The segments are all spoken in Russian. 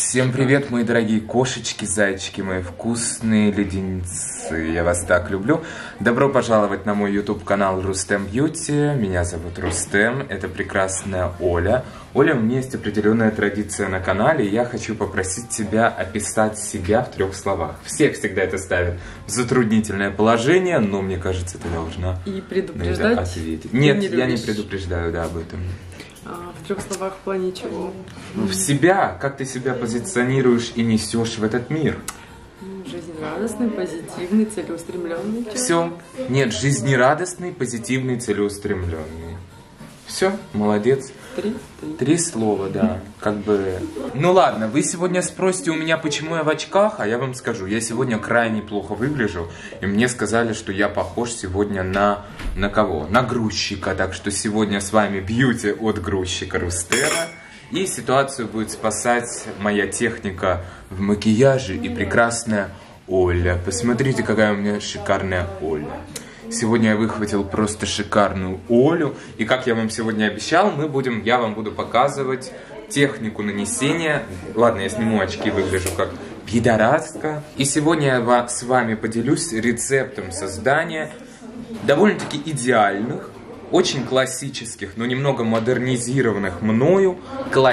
Всем привет, мои дорогие кошечки, зайчики, мои вкусные леденцы. Я вас так люблю. Добро пожаловать на мой YouTube-канал Рустем Бьюти. Меня зовут Рустем, это прекрасная Оля. Оля, у меня есть определенная традиция на канале, и я хочу попросить тебя описать себя в 3 словах. Все всегда это ставят в затруднительное положение, но мне кажется, ты должна и предупреждать ответить. Нет, я не предупреждаю, об этом. В 3 словах в плане чего? В себя, как ты себя позиционируешь и несешь в этот мир. Жизнерадостный, позитивный, целеустремленный. Все. Нет, жизнерадостный, позитивный, целеустремленный. Все, молодец. 3 слова, да. Как бы. Ну ладно, вы сегодня спросите у меня, почему я в очках, а я вам скажу, я сегодня крайне плохо выгляжу, и мне сказали, что я похож сегодня на кого? На грузчика, так что сегодня с вами бьюти от грузчика Рустема, и ситуацию будет спасать моя техника в макияже и прекрасная Оля. Посмотрите, какая у меня шикарная Оля. Сегодня я выхватил просто шикарную Олю. И как я вам сегодня обещал, я вам буду показывать технику нанесения. Ладно, я сниму очки, выгляжу как пидорастка. И сегодня я с вами поделюсь рецептом создания довольно-таки идеальных, очень классических, но немного модернизированных мною,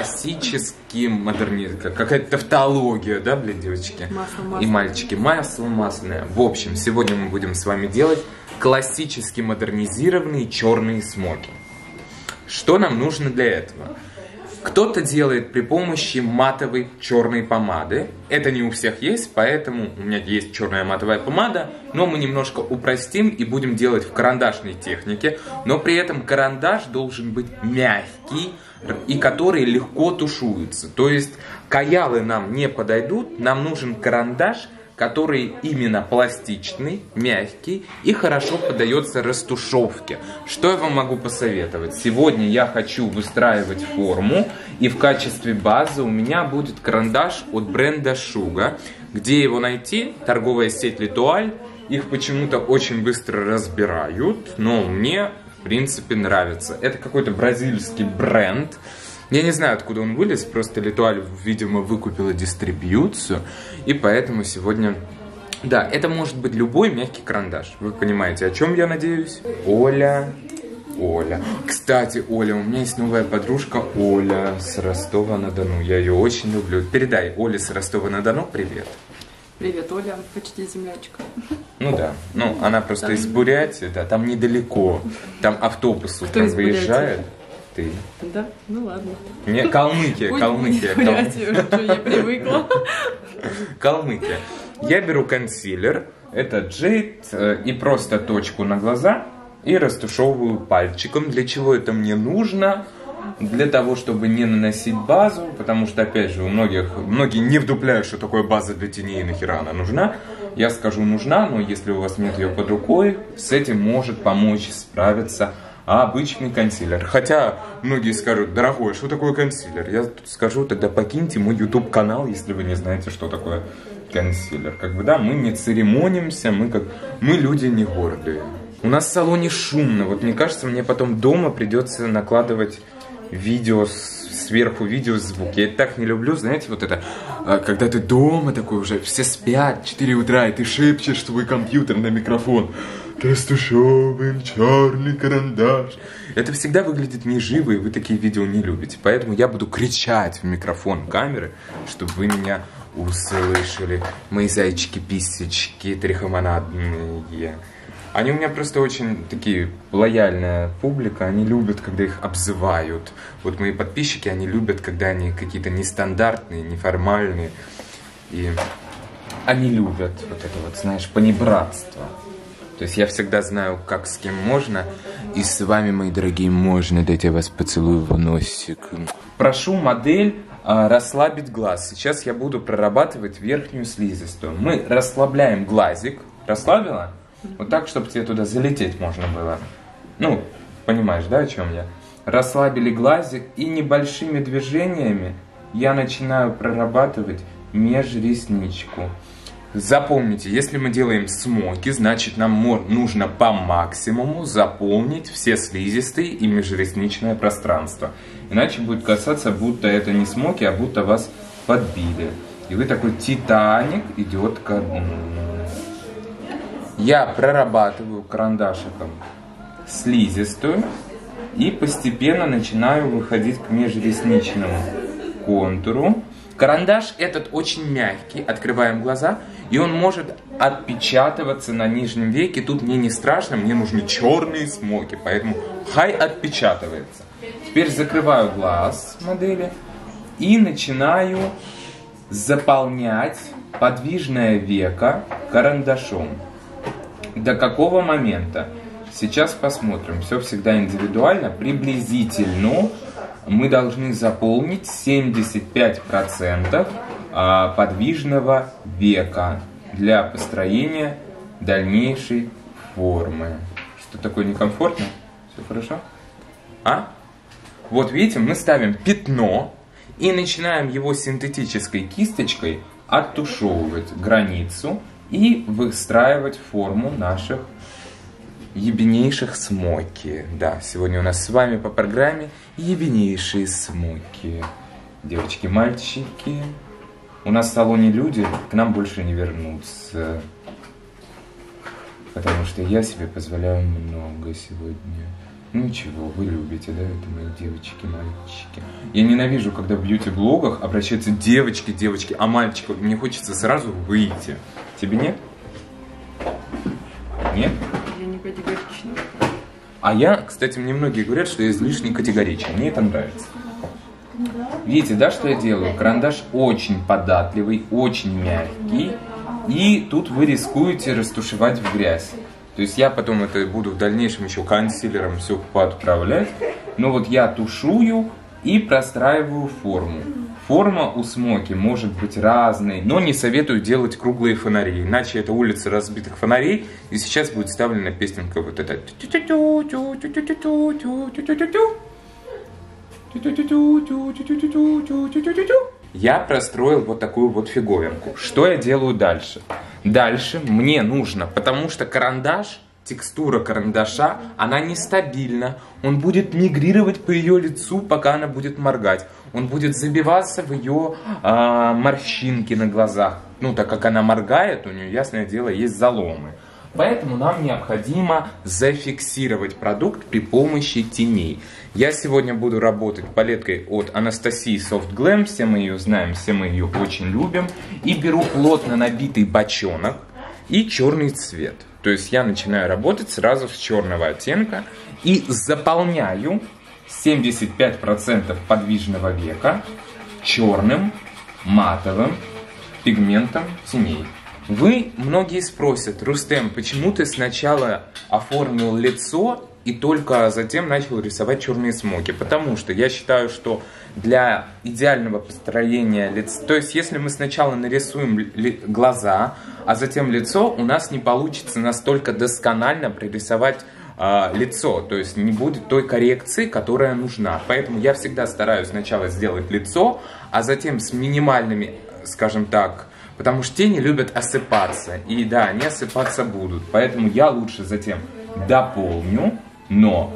какая-то тавтология, да, блин, девочки и мальчики, масло масляное. В общем, сегодня мы будем с вами делать классически модернизированные черные смоки. Что нам нужно для этого? Кто-то делает при помощи матовой черной помады. Это не у всех есть, поэтому у меня есть черная матовая помада, но мы немножко упростим и будем делать в карандашной технике, но при этом карандаш должен быть мягкий и который легко тушуется. То есть каялы нам не подойдут, нам нужен карандаш, который именно пластичный, мягкий и хорошо поддается растушевке. Что я вам могу посоветовать? Сегодня я хочу выстраивать форму, и в качестве базы у меня будет карандаш от бренда Шуга. Где его найти? Торговая сеть Литуаль. Их почему-то очень быстро разбирают, но мне, в принципе, нравится. Это какой-то бразильский бренд. Я не знаю, откуда он вылез, просто Литуаль, видимо, выкупила дистрибьюцию, и поэтому сегодня... Да, это может быть любой мягкий карандаш. Вы понимаете, о чем я надеюсь? Оля. Кстати, Оля, у меня есть новая подружка Оля с Ростова-на-Дону. Я ее очень люблю. Передай Оле с Ростова-на-Дону привет. Привет, Оля, почти землячка. Ну да, она просто из Бурятии, да, там недалеко. Там автобус утром выезжает. Ты. Да, ну ладно. Не, Калмыкия. Я привыкла. Калмыкия. Я беру консилер, это джейд, и просто точку на глаза, и растушевываю пальчиком. Для чего это мне нужно? Для того, чтобы не наносить базу, потому что, опять же, многие не вдупляют, что такое база для теней, нахера она нужна. Я скажу, нужна, но если у вас нет ее под рукой, с этим может помочь справиться обычный консилер. Хотя многие скажут, дорогой, что такое консилер? Я скажу, тогда покиньте мой YouTube канал, если вы не знаете, что такое консилер. Да, мы не церемонимся, мы люди не гордые. У нас в салоне шумно. Вот мне кажется, мне потом дома придется накладывать сверху видеозвук. Я это так не люблю, знаете, вот это, когда ты дома такой уже, все спят, 4 утра, и ты шепчешь свой компьютер на микрофон. Растушевываем черный карандаш. Это всегда выглядит неживо, и вы такие видео не любите. Поэтому я буду кричать в микрофон камеры, чтобы вы меня услышали. Мои зайчики-писечки трихомонадные. Они у меня просто очень такие лояльная публика, они любят, когда их обзывают. Вот мои подписчики, они любят, когда они какие-то нестандартные, неформальные. И они любят вот это вот, знаешь, понебратство. То есть я всегда знаю, как с кем можно. И с вами, мои дорогие, можно. Дайте я вас поцелую в носик. Прошу модель расслабить глаз. Сейчас я буду прорабатывать верхнюю слизистую. Мы расслабляем глазик. Расслабила? Вот так, чтобы тебе туда залететь можно было. Ну, понимаешь, да, о чем я? Расслабили глазик, и небольшими движениями я начинаю прорабатывать межресничку. Запомните, если мы делаем смоки, значит нам нужно по максимуму заполнить все слизистые и межресничное пространство. Иначе будет казаться, будто это не смоки, а будто вас подбили. И вы такой Титаник идет ко дну. Я прорабатываю карандашиком слизистую и постепенно начинаю выходить к межресничному контуру. Карандаш этот очень мягкий, открываем глаза, и он может отпечатываться на нижнем веке. Тут мне не страшно, мне нужны черные смоки, поэтому хай отпечатывается. Теперь закрываю глаз модели и начинаю заполнять подвижное веко карандашом. До какого момента? Сейчас посмотрим. Все всегда индивидуально. Приблизительно мы должны заполнить 75% подвижного века для построения дальнейшей формы. Что такое некомфортно? Все хорошо? Вот видите, мы ставим пятно и начинаем его синтетической кисточкой оттушевывать границу и выстраивать форму наших ебенейших смоки. Да, сегодня у нас с вами по программе ебенейшие смоки. Девочки, мальчики, у нас в салоне люди, к нам больше не вернутся. Потому что я себе позволяю много сегодня. Ну ничего, вы любите, да, это мои девочки, мальчики. Я ненавижу, когда в бьюти-блогах обращаются девочки, а мальчиков. Мне хочется сразу выйти. Тебе нет? Нет? Я не категорична. А я, кстати, мне многие говорят, что я излишне категоричен. Мне это нравится. Видите, да, что я делаю? Карандаш очень податливый, очень мягкий. И тут вы рискуете растушевать в грязь. То есть я потом это буду в дальнейшем еще консилером все подправлять. Но вот я тушую и простраиваю форму. Форма у смоки может быть разной, но не советую делать круглые фонари. Иначе это улица разбитых фонарей. И сейчас будет вставлена песенка вот эта. Я простроил вот такую вот фиговинку. Что я делаю дальше? Дальше мне нужно, потому что карандаш, текстура карандаша, она нестабильна. Он будет мигрировать по ее лицу, пока она будет моргать. Он будет забиваться в ее морщинки на глазах. Ну, так как она моргает, у нее, ясное дело, есть заломы. Поэтому нам необходимо зафиксировать продукт при помощи теней. Я сегодня буду работать палеткой от Анастасии Soft Glam. Все мы ее знаем, все мы ее очень любим. И беру плотно набитый бочонок и черный цвет. То есть я начинаю работать сразу с черного оттенка и заполняю 75% подвижного века черным матовым пигментом теней. Вы, многие спросят: Рустем, почему ты сначала оформил лицо и только затем начал рисовать черные смоки? Потому что я считаю, что для идеального построения лица, то есть если мы сначала нарисуем глаза, а затем лицо, у нас не получится настолько досконально прорисовать лицо, то есть не будет той коррекции, которая нужна. Поэтому я всегда стараюсь сначала сделать лицо, а затем с минимальными, скажем так, потому что тени любят осыпаться. И да, они осыпаться будут. Поэтому я лучше затем дополню, но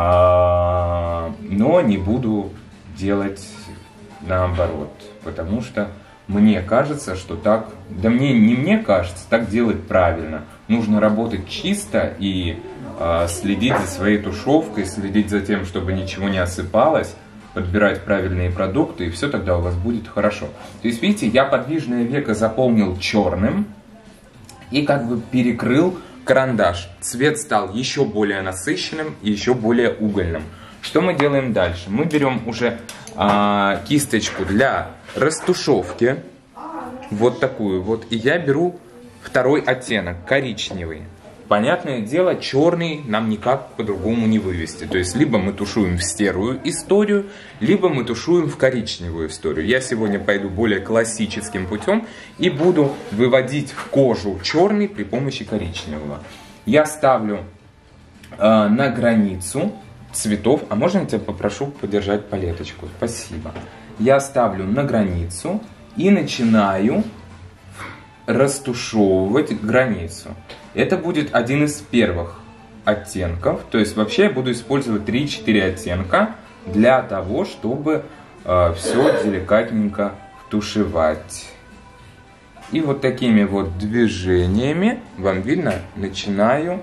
не буду делать наоборот. Потому что мне кажется, что так... Да не мне кажется, так делать правильно. Нужно работать чисто и следить за своей тушевкой, следить за тем, чтобы ничего не осыпалось, подбирать правильные продукты, и все тогда у вас будет хорошо. То есть, видите, я подвижное веко заполнил черным и как бы перекрыл карандаш. Цвет стал еще более насыщенным и еще более угольным. Что мы делаем дальше? Мы берем уже кисточку для растушевки, вот такую вот, и я беру второй оттенок, коричневый. Понятное дело, черный нам никак по-другому не вывести. То есть, либо мы тушуем в серую историю, либо мы тушуем в коричневую историю. Я сегодня пойду более классическим путем и буду выводить в кожу черный при помощи коричневого. Я ставлю на границу цветов. А можно я тебя попрошу подержать палеточку? Спасибо. Я ставлю на границу и начинаю растушевывать границу. Это будет один из первых оттенков. То есть вообще я буду использовать 3-4 оттенка для того, чтобы все деликатненько тушевать. И вот такими вот движениями, вам видно, начинаю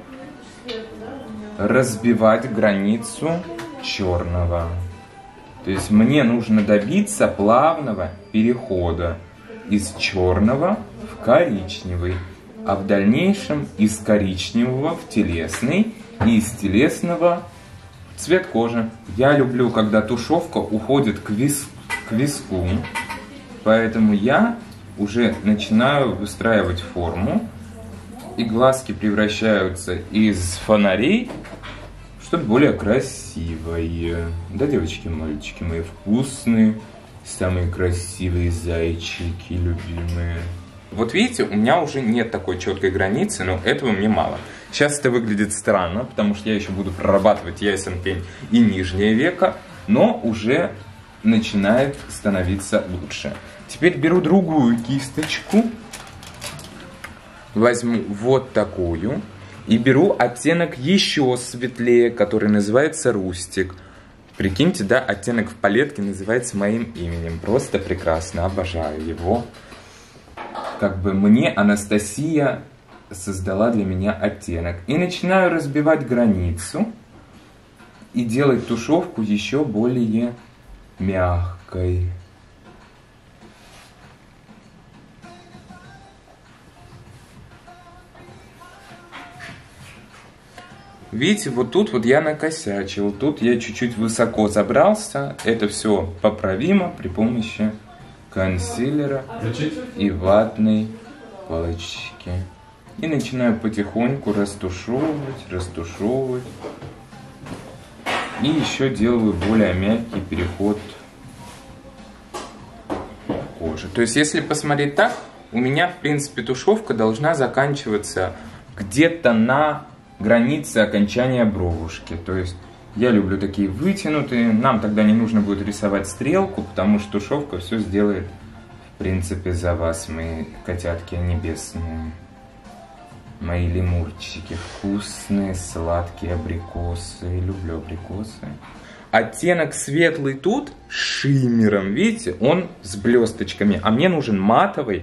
разбивать границу черного. То есть мне нужно добиться плавного перехода из черного в коричневый, а в дальнейшем из коричневого в телесный и из телесного в цвет кожи. Я люблю, когда тушевка уходит к виску, поэтому я уже начинаю выстраивать форму, и глазки превращаются из фонарей в что-то более красивое. Да, девочки, мальчики мои вкусные, самые красивые зайчики, любимые. Вот видите, у меня уже нет такой четкой границы, но этого мне мало. Сейчас это выглядит странно, потому что я еще буду прорабатывать ясен пень и нижнее веко, но уже начинает становиться лучше. Теперь беру другую кисточку, возьму вот такую и беру оттенок еще светлее, который называется рустик. Прикиньте, да, оттенок в палетке называется моим именем. Просто прекрасно, обожаю его. Как бы мне Анастасия создала для меня оттенок. И начинаю разбивать границу и делать тушевку еще более мягкой. Видите, вот тут вот я накосячил, тут я чуть-чуть высоко забрался. Это все поправимо при помощи консилера и ватной палочки. И начинаю потихоньку растушевывать. И еще делаю более мягкий переход кожи. То есть, если посмотреть так, у меня, в принципе, тушевка должна заканчиваться где-то на границе окончания бровушки. То есть, я люблю такие вытянутые. Нам тогда не нужно будет рисовать стрелку, потому что тушевка все сделает, в принципе, за вас, мои котятки небесные. Мои лемурчики вкусные, сладкие абрикосы. Люблю абрикосы. Оттенок светлый тут с шиммером, видите, он с блесточками. А мне нужен матовый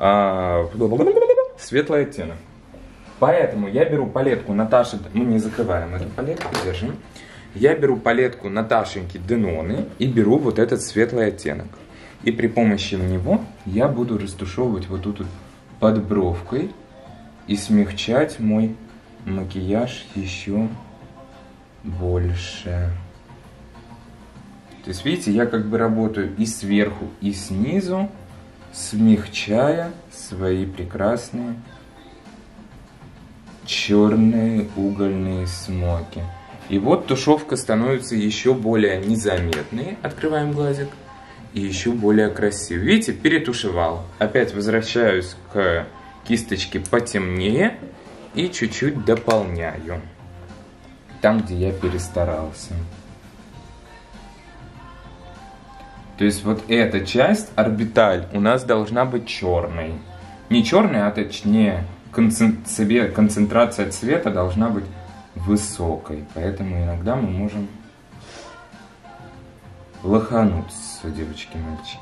светлый оттенок. Поэтому я беру палетку Наташи, мы не закрываем эту палетку, держим. Я беру палетку Наташеньки Деноны и беру вот этот светлый оттенок. И при помощи него я буду растушевывать вот тут вот под бровкой и смягчать мой макияж еще больше. То есть, видите, я как бы работаю и сверху, и снизу, смягчая свои прекрасные черные угольные смоки. И вот тушевка становится еще более незаметной. Открываем глазик. И еще более красивой. Видите, перетушевал. Опять возвращаюсь к кисточке потемнее. И чуть-чуть дополняю. Там, где я перестарался. То есть вот эта часть, орбиталь, у нас должна быть черной. Не черной, а точнее концентрация цвета должна быть высокой. Поэтому иногда мы можем лохануться, девочки и мальчики.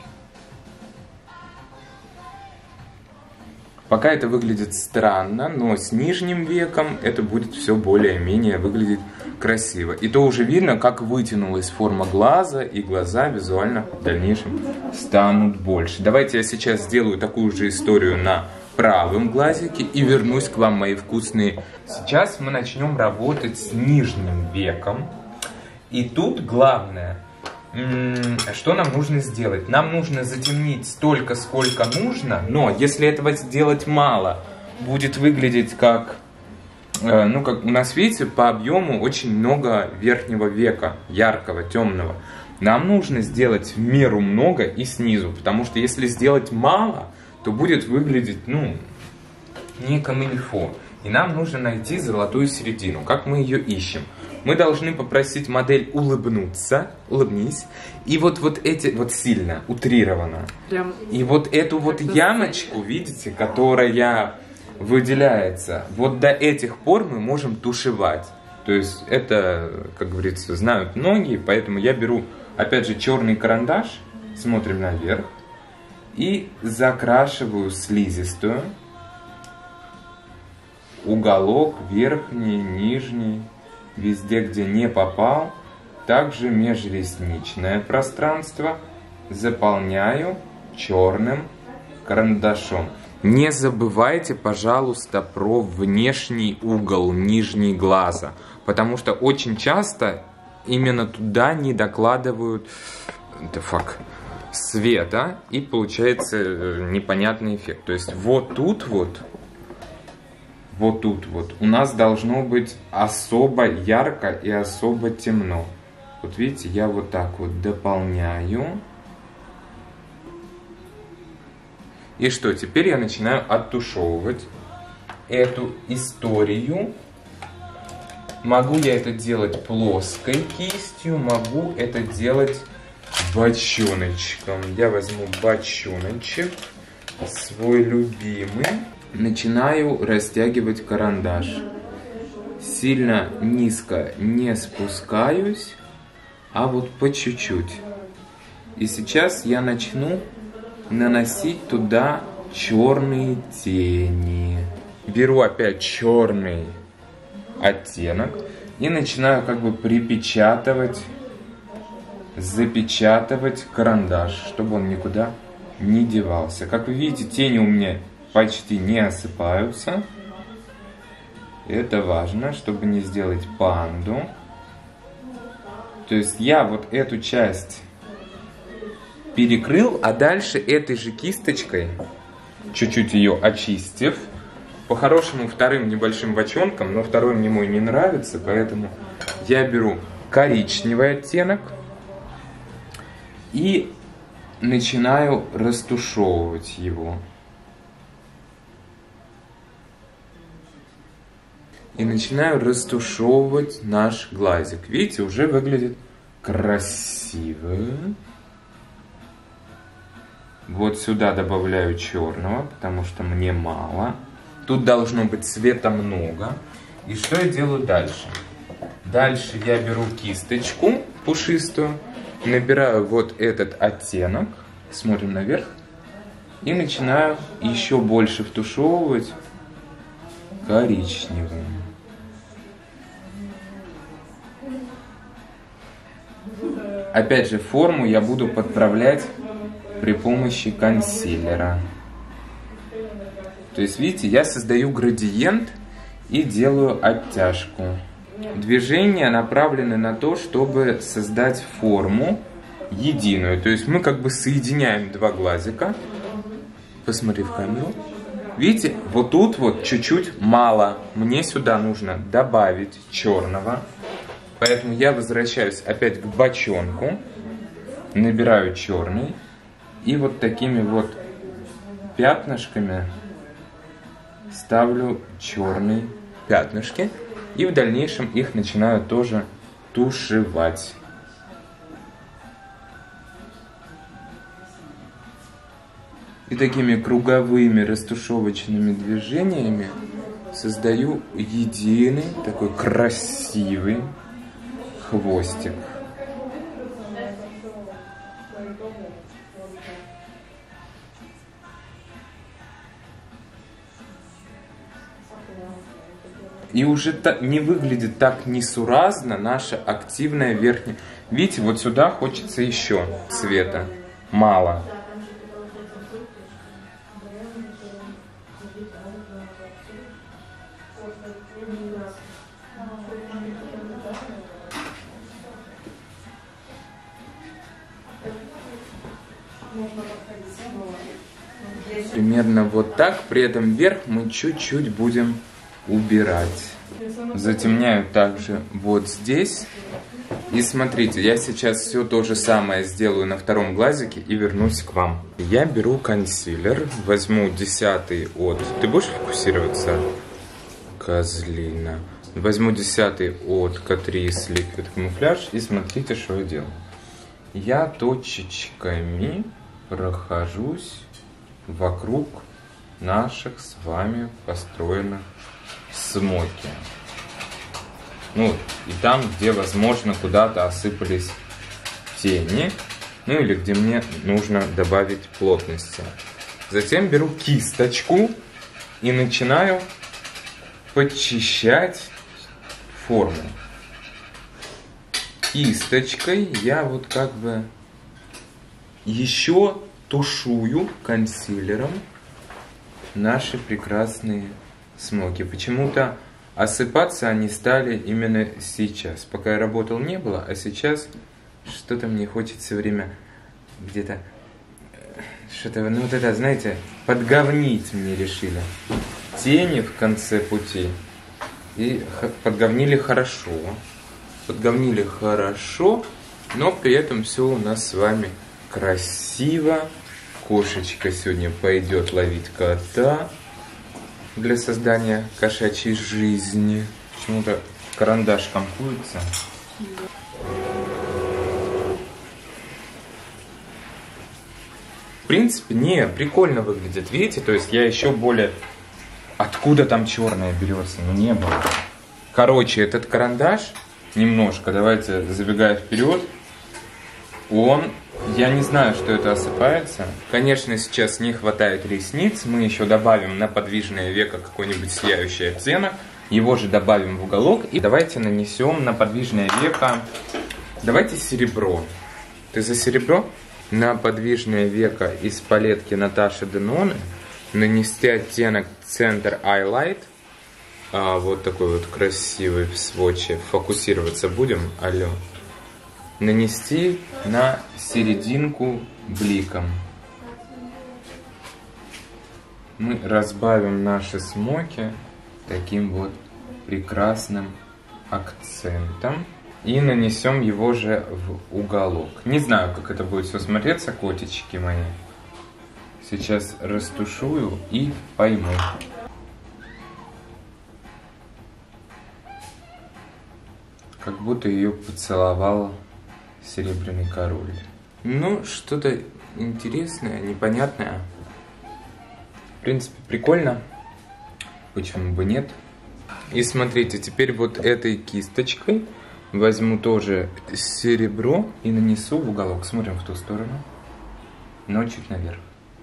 Пока это выглядит странно, но с нижним веком это будет все более-менее выглядеть красиво. И то уже видно, как вытянулась форма глаза, и глаза визуально в дальнейшем станут больше. Давайте я сейчас сделаю такую же историю на правом глазике и вернусь к вам, мои вкусные. Сейчас мы начнем работать с нижним веком. И тут главное, что нам нужно сделать? Нам нужно затемнить столько, сколько нужно, но если этого сделать мало, будет выглядеть как, ну, как у нас, видите, по объему очень много верхнего века, яркого, темного. Нам нужно сделать в меру много и снизу, потому что если сделать мало, то будет выглядеть, ну, не камильфо. И нам нужно найти золотую середину. Как мы ее ищем? Мы должны попросить модель улыбнуться, улыбнись, и вот эти, вот сильно, утрированно. Прям и вот эту вот ямочку, видите, которая выделяется, вот до этих пор мы можем тушевать. То есть это, как говорится, знают многие, поэтому я беру, опять же, черный карандаш, смотрим наверх, И закрашиваю слизистую. Уголок, верхний, нижний, везде, где не попал. Также межресничное пространство заполняю черным карандашом. Не забывайте, пожалуйста, про внешний угол, нижний глаза, потому что очень часто именно туда не докладывают света, и получается непонятный эффект. То есть вот тут вот у нас должно быть особо ярко и особо темно. Вот видите, я вот так вот дополняю. И что, теперь я начинаю оттушевывать эту историю. Могу я это делать плоской кистью, могу это делать бочоночком. Я возьму бочоночек, свой любимый. Начинаю растягивать карандаш. Сильно низко не спускаюсь, а вот по чуть-чуть. И сейчас я начну наносить туда черные тени. Беру опять черный оттенок и начинаю как бы припечатывать, запечатывать карандаш, чтобы он никуда не девался. Как вы видите, тени у меня почти не осыпаются. Это важно, чтобы не сделать панду. То есть я вот эту часть перекрыл, а дальше этой же кисточкой, чуть-чуть ее очистив, по-хорошему вторым небольшим бочонком, но второй мне мой не нравится, поэтому я беру коричневый оттенок и начинаю растушевывать его. И начинаю растушевывать наш глазик. Видите, уже выглядит красиво. Вот сюда добавляю черного, потому что мне мало. Тут должно быть цвета много. И что я делаю дальше? Дальше я беру кисточку пушистую, набираю вот этот оттенок, смотрим наверх, и начинаю еще больше втушевывать коричневым. Опять же, форму я буду подправлять при помощи консилера. То есть, видите, я создаю градиент и делаю оттяжку. Движения направлены на то, чтобы создать форму единую. То есть мы как бы соединяем два глазика. Посмотри в камеру. Видите, вот тут вот чуть-чуть мало. Мне сюда нужно добавить черного. Поэтому я возвращаюсь опять к бочонку. Набираю черный. И вот такими вот пятнышками ставлю черные пятнышки. И в дальнейшем их начинаю тоже тушевать. И такими круговыми растушевочными движениями создаю единый такой красивый хвостик. И уже не выглядит так несуразно наша активная верхняя. Видите, вот сюда хочется еще цвета. Мало. Примерно вот так. При этом вверх мы чуть-чуть будем убирать. Затемняю также вот здесь. И смотрите, я сейчас все то же самое сделаю на втором глазике и вернусь к вам. Я беру консилер, возьму 10 от... Ты будешь фокусироваться? Козлина. Возьму 10 от Catrice Liquid Camouflage и смотрите, что я делаю. Я точечками прохожусь вокруг наших с вами построенных смоки. Ну, и там, где, возможно, куда-то осыпались тени, ну или где мне нужно добавить плотности. Затем беру кисточку и начинаю подчищать форму. Кисточкой я вот как бы еще тушую консилером наши прекрасные смоки. Почему-то осыпаться они стали именно сейчас. Пока я работал, не было, а сейчас что-то мне хочется все время где-то что-то, ну вот это, знаете, подговнить мне решили. Тени в конце пути. И подговнили хорошо. Подговнили хорошо, но при этом все у нас с вами красиво. Кошечка сегодня пойдет ловить кота для создания кошачьей жизни. Почему-то карандаш комкуется. В принципе, не, прикольно выглядит, видите? То есть я еще более... Откуда там черное берется? Ну не было. Короче, этот карандаш, немножко, давайте забегая вперед, он... Я не знаю, что это осыпается. Конечно, сейчас не хватает ресниц. Мы еще добавим на подвижное веко какой-нибудь сияющий оттенок. Его же добавим в уголок. И давайте нанесем на подвижное веко... Давайте серебро. Ты за серебро? На подвижное веко из палетки Наташи Деноне нанести оттенок Center Highlight. Вот такой вот красивый в сводче. Фокусироваться будем. Алло. Нанести на серединку бликом. Мы разбавим наши смоки таким вот прекрасным акцентом. И нанесем его же в уголок. Не знаю, как это будет все смотреться, котички мои. Сейчас растушую и пойму. Как будто ее поцеловал Серебряный король. Ну, что-то интересное, непонятное. В принципе, прикольно. Почему бы нет? И смотрите, теперь вот этой кисточкой возьму тоже серебро и нанесу в уголок. Смотрим в ту сторону, но чуть наверх.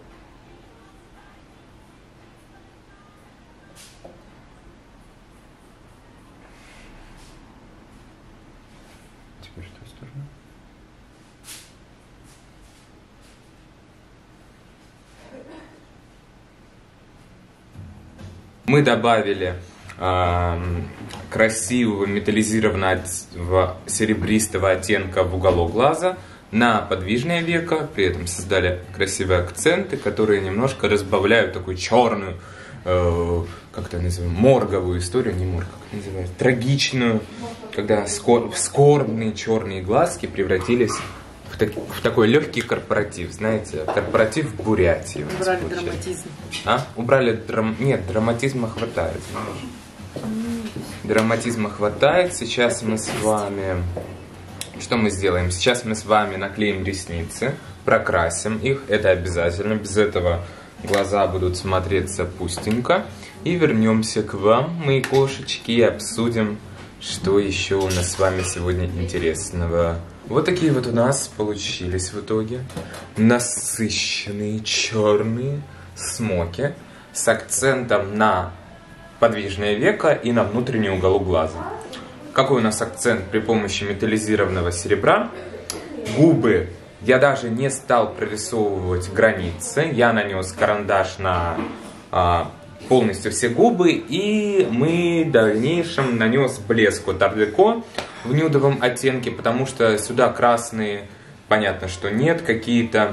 Теперь в ту сторону. Мы добавили красивого металлизированного серебристого оттенка в уголок глаза на подвижное веко, при этом создали красивые акценты, которые немножко разбавляют такую черную, как это называем, морговую историю, не морг, как это называется, трагичную, когда скорбные черные глазки превратились в такой легкий корпоратив, знаете, корпоратив в Бурятии. Убрали драматизм. Убрали нет, драматизма хватает. Драматизма хватает. Сейчас мы с вами... Что мы сделаем? Сейчас мы с вами наклеим ресницы, прокрасим их. Это обязательно. Без этого глаза будут смотреться пустенько. И вернемся к вам, мои кошечки, и обсудим, что еще у нас с вами сегодня интересного. Вот такие вот у нас получились в итоге насыщенные черные смоки с акцентом на подвижное веко и на внутренний уголок глаза. Какой у нас акцент при помощи металлизированного серебра? Губы. Я даже не стал прорисовывать границы. Я нанес карандаш на полностью все губы. И мы в дальнейшем нанес блеск от Art Deco в нюдовом оттенке, потому что сюда красные, понятно, что нет. Какие-то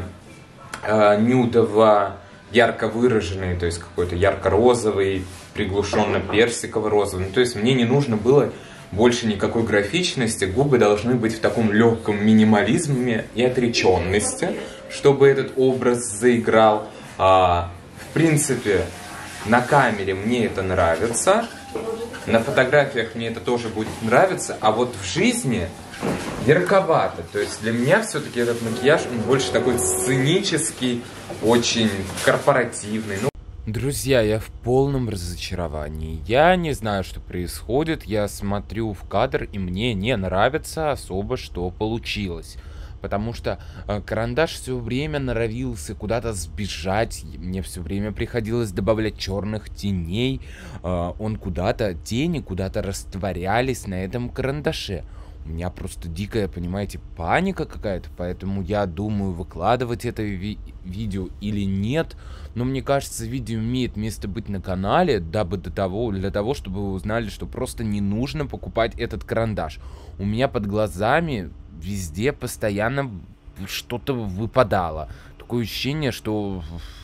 нюдово ярко выраженные, то есть какой-то ярко-розовый, приглушенно-персиково-розовый. То есть мне не нужно было больше никакой графичности. Губы должны быть в таком легком минимализме и отреченности, чтобы этот образ заиграл. В принципе, на камере мне это нравится. На фотографиях мне это тоже будет нравиться. А вот в жизни ярковато. То есть для меня все-таки этот макияж, он больше такой сценический, очень корпоративный. Друзья, я в полном разочаровании. Я не знаю, что происходит. Я смотрю в кадр, и мне не нравится особо, что получилось. потому что карандаш все время норовился куда-то сбежать, мне все время приходилось добавлять черных теней, тени куда-то растворялись на этом карандаше. У меня просто дикая, понимаете, паника какая-то, поэтому я думаю, выкладывать это видео или нет. Но мне кажется, видео имеет место быть на канале, для того, чтобы вы узнали, что просто не нужно покупать этот карандаш. У меня под глазами везде постоянно что-то выпадало. Такое ощущение, что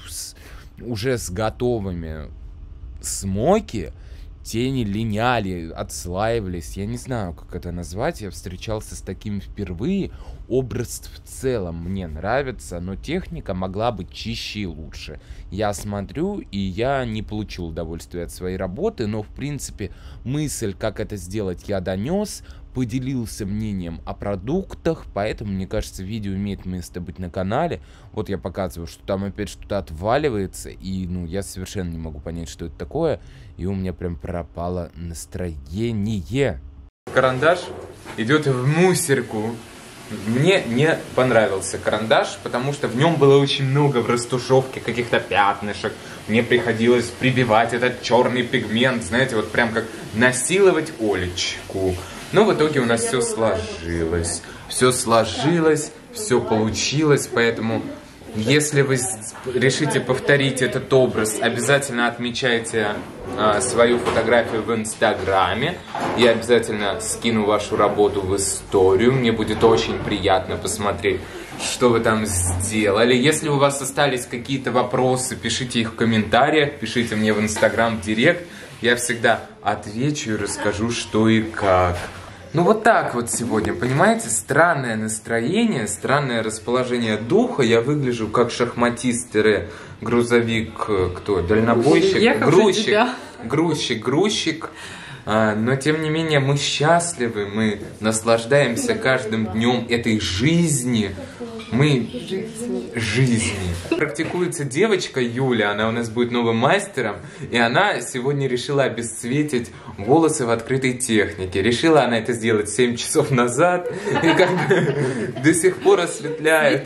уже с готовыми смоки тени линяли, отслаивались. Я не знаю, как это назвать. Я встречался с таким впервые. Образ в целом мне нравится, но техника могла быть чище и лучше. Я смотрю, и я не получил удовольствия от своей работы, но в принципе мысль, как это сделать, я донес, поделился мнением о продуктах, поэтому, мне кажется, видео имеет место быть на канале. Вот я показываю, что там опять что-то отваливается, и, я совершенно не могу понять, что это такое, и у меня прям пропало настроение. Карандаш идет в мусорку. Мне не понравился карандаш, потому что в нем было очень много в растушевке каких-то пятнышек. Мне приходилось прибивать этот черный пигмент, знаете, вот прям как насиловать Олечку. Но в итоге у нас все сложилось, все получилось, поэтому если вы решите повторить этот образ, обязательно отмечайте свою фотографию в Инстаграме. Я обязательно скину вашу работу в историю, мне будет очень приятно посмотреть, что вы там сделали. Если у вас остались какие-то вопросы, пишите их в комментариях, пишите мне в Инстаграм в директ, я всегда отвечу и расскажу, что и как. Вот так вот сегодня, понимаете, странное настроение, странное расположение духа. Я выгляжу как шахматист-грузовик, дальнобойщик, грузчик. Но тем не менее мы счастливы, мы наслаждаемся каждым днем этой жизни. Жизни. Практикуется девочка Юля, она у нас будет новым мастером, и она сегодня решила обесцветить волосы в открытой технике. Решила она это сделать 7 часов назад, и до сих пор осветляет.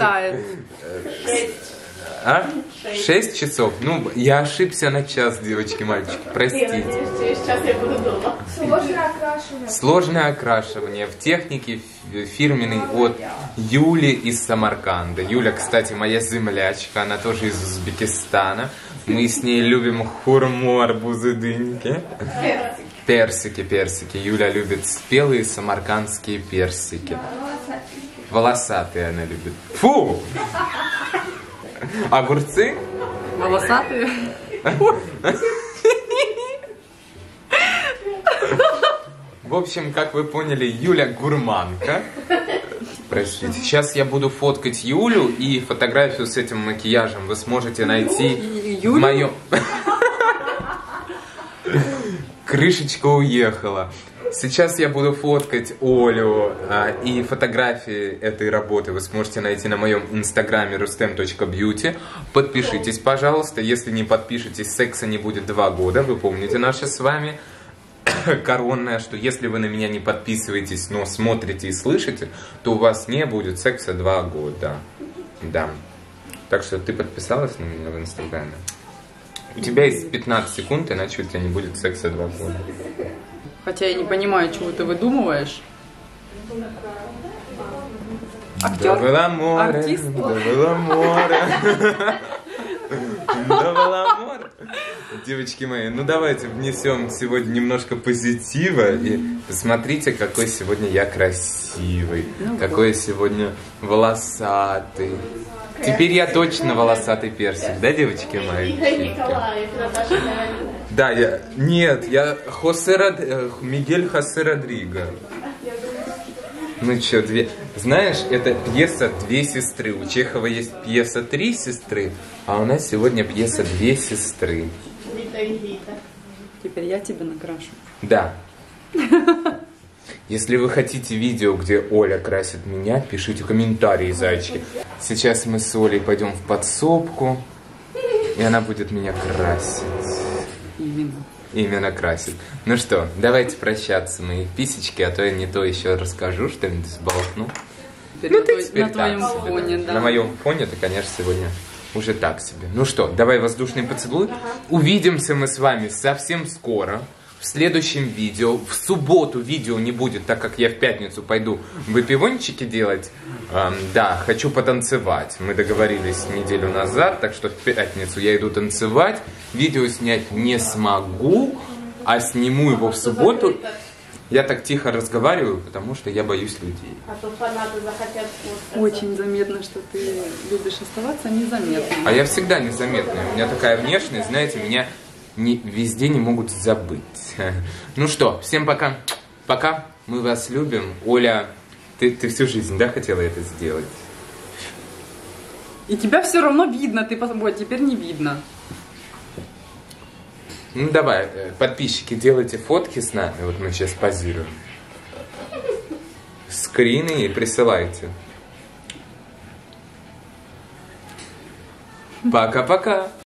6 часов? Я ошибся на час, девочки, мальчики, простите. Сейчас я буду дома. Сложное окрашивание в технике фирменной от Юли из Самарканда. Юля, кстати, моя землячка, она тоже из Узбекистана. Мы с ней любим хурму, арбузы, дыньки. Персики. Юля любит спелые самаркандские персики. Волосатые она любит. Фу! Огурцы? Волосатые. В общем, как вы поняли, Юля гурманка. Простите. Сейчас я буду фоткать Юлю, и фотографию с этим макияжем вы сможете найти в моем... Крышечка уехала. Сейчас я буду фоткать Олю, и фотографии этой работы вы сможете найти на моем инстаграме rustem.beauty. Подпишитесь, пожалуйста. Если не подпишетесь, секса не будет 2 года. Вы помните наше с вами коронное, что если вы на меня не подписываетесь, но смотрите и слышите, то у вас не будет секса 2 года. Да. Так что ты подписалась на меня в инстаграме? У тебя есть 15 секунд, иначе у тебя не будет секса 2 года. Хотя я не понимаю, чего ты выдумываешь. Актер? Артист? Девочки мои, давайте внесем сегодня немножко позитива и посмотрите, какой сегодня я красивый, какой я сегодня волосатый. Теперь я точно волосатый персик, да, девочки мои? Да, я Мигель Хосе Родриго. Знаешь, это пьеса «Две сестры». У Чехова есть пьеса «Три сестры», а у нас сегодня пьеса «Две сестры». Теперь я тебя накрашу. Да. Если вы хотите видео, где Оля красит меня, пишите комментарии, зайчики. Сейчас мы с Олей пойдем в подсобку, и она будет меня красить. Именно красит. Ну что, давайте прощаться, мои писечки, а то я не то еще расскажу, что-нибудь сболтну. Теперь Ну на, ты теперь на твоем так себе, фоне, да. На моем фоне ты, конечно, сегодня уже так себе. Ну что, давай воздушный поцелуй. Увидимся мы с вами совсем скоро. В следующем видео. В субботу видео не будет, так как я в пятницу пойду выпивончики делать. Да, хочу потанцевать. Мы договорились неделю назад, так что в пятницу я иду танцевать. Видео снять не смогу, а сниму его в субботу. Я так тихо разговариваю, потому что я боюсь людей. А то фанаты захотят фоткаться. Очень заметно, что ты любишь оставаться незаметным. А я всегда незаметный. У меня такая внешность, знаете, меня везде не могут забыть. Ну что, всем пока. Пока. Мы вас любим. Оля, ты всю жизнь, да, хотела это сделать? И тебя все равно видно, ты вот теперь не видно. Ну давай, подписчики, делайте фотки с нами. Вот мы сейчас позируем. Скрины и присылайте. Пока-пока.